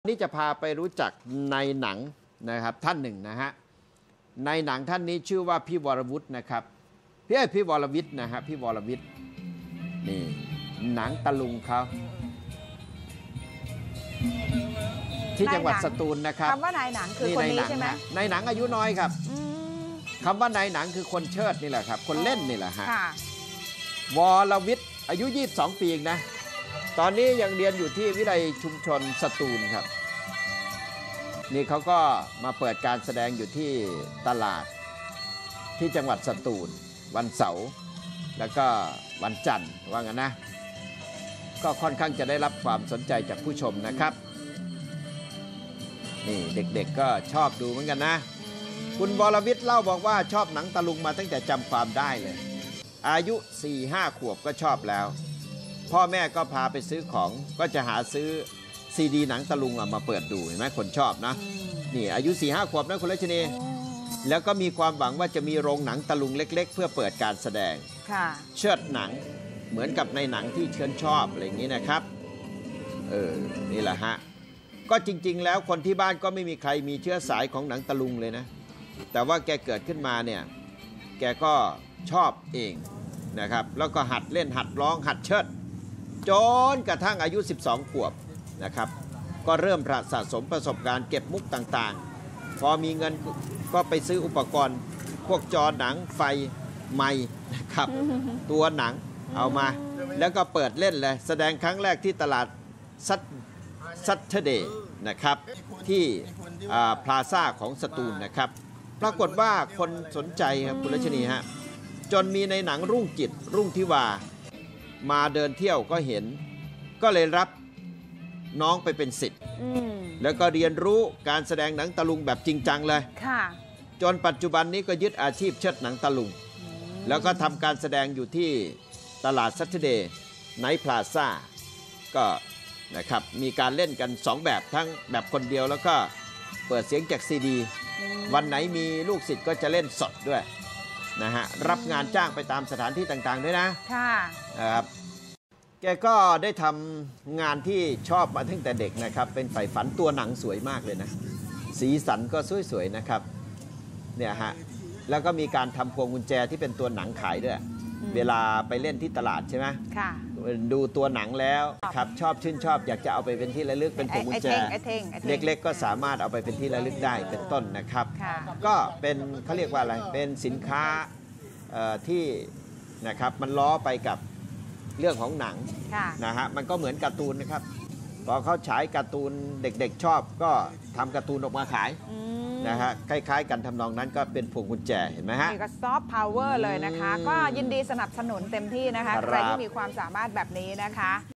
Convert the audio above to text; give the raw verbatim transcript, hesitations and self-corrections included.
นี่จะพาไปรู้จักในหนังนะครับท่านหนึ่งนะฮะในหนังท่านนี้ชื่อว่าพี่วรวุฒินะครับพี่พี่วรวิทย์นะฮะพี่วรวิทย์นี่หนังตะลุงเขาที่จังหวัดสตูลนะครับคำว่านายหนังคือคนนี้ใช่ไหมในหนังอายุน้อยครับคำว่านายหนังคือคนเชิดนี่แหละครับคนเล่นนี่แหละฮะวรวิทย์อายุยี่สิบสองปีเองนะตอนนี้ยังเรียนอยู่ที่วิทยาลัยชุมชนสตูลครับนี่เขาก็มาเปิดการแสดงอยู่ที่ตลาดที่จังหวัดสตูลวันเสาร์แล้วก็วันจันทร์ว่างั้นนะก็ค่อนข้างจะได้รับความสนใจจากผู้ชมนะครับนี่เด็กๆก็ชอบดูเหมือนกันนะคุณวรวิทย์เล่าบอกว่าชอบหนังตะลุงมาตั้งแต่จำความได้เลยอายุ สี่ห้า ขวบก็ชอบแล้วพ่อแม่ก็พาไปซื้อของก็จะหาซื้อซีดีหนังตะลุงมาเปิดดูเห็นไหมคนชอบนะนี่อายุ สี่ห้า ขวบนะคุณรัชนีแล้วก็มีความหวังว่าจะมีโรงหนังตะลุงเล็กๆเพื่อเปิดการแสดงเชิดหนังเหมือนกับในหนังที่เชิญชอบอะไรอย่างนี้นะครับเออนี่แหละฮะก็จริงๆแล้วคนที่บ้านก็ไม่มีใครมีเชื้อสายของหนังตะลุงเลยนะแต่ว่าแกเกิดขึ้นมาเนี่ยแกก็ชอบเองนะครับแล้วก็หัดเล่นหัดร้องหัดเชิดจนกระทั่งอายุสิบสองขวบนะครับก็เริ่มสะสมประสบการณ์เก็บมุกต่างๆพอมีเงินก็ไปซื้ออุปกรณ์พวกจอหนังไฟไมค์นะครับตัวหนังเอามาแล้วก็เปิดเล่นเลยแสดงครั้งแรกที่ตลาดซัตเทอร์เดย์นะครับที่พลาซ่าของสตูลนะครับปรากฏว่าคนสนใจครับคุณรัชนีฮะจนมีในหนังรุ่งจิตรุ่งทิวามาเดินเที่ยวก็เห็นก็เลยรับน้องไปเป็นศิษย์แล้วก็เรียนรู้การแสดงหนังตะลุงแบบจริงจังเลยจนปัจจุบันนี้ก็ยึดอาชีพเชิดหนังตะลุงแล้วก็ทำการแสดงอยู่ที่ตลาดซัตเทอร์เดย์ไนท์พลาซ่าก็นะครับมีการเล่นกันสองแบบทั้งแบบคนเดียวแล้วก็เปิดเสียงจากซีดีวันไหนมีลูกศิษย์ก็จะเล่นสดด้วยนะฮะรับงานจ้างไปตามสถานที่ต่างๆด้วยนะค่ะนะครับแกก็ได้ทำงานที่ชอบมาตั้งแต่เด็กนะครับเป็นใฝ่ฝันตัวหนังสวยมากเลยนะสีสันก็สวยๆนะครับเนี่ยฮะแล้วก็มีการทำพวงกุญแจที่เป็นตัวหนังขายด้วยเวลาไปเล่นที่ตลาดใช่ไหมค่ะดูตัวหนังแล้วครับชอบชื่นชอบอยากจะเอาไปเป็นที่ระลึกเป็นพวงกุญแจเล็กๆก็สามารถเอาไปเป็นที่ระลึกได้เป็นต้นนะครับก็เป็นเขาเรียกว่าอะไรเป็นสินค้าที่นะครับมันล้อไปกับเรื่องของหนังนะฮะมันก็เหมือนการ์ตูนนะครับพอเขาฉายการ์ตูนเด็กๆชอบก็ทำการ์ตูนออกมาขายนะฮะคล้ายๆกันทำนองนั้นก็เป็นพวงกุญแจเห็นไหมฮะนี่ก็ซอฟต์พาวเวอร์เลยนะคะก็ยินดีสนับสนุนเต็มที่นะคะใครที่มีความสามารถแบบนี้นะคะ